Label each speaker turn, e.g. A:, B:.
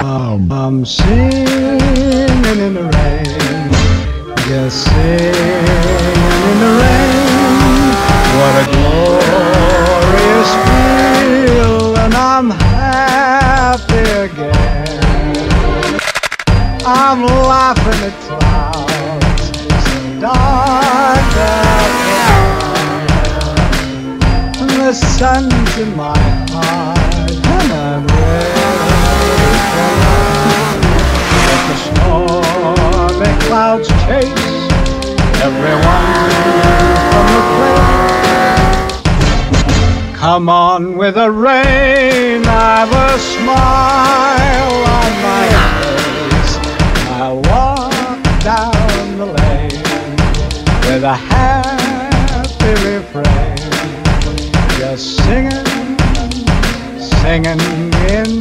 A: I'm singing in the rain, just singing in the rain. What a glorious feeling, I'm happy again. I'm laughing at clouds so dark and the sun's in my heart and I'm ready. Let the stormy clouds chase everyone from the place. Come on with the rain, I've a smile on my face. I walk down the lane with a happy refrain, just singing, singing in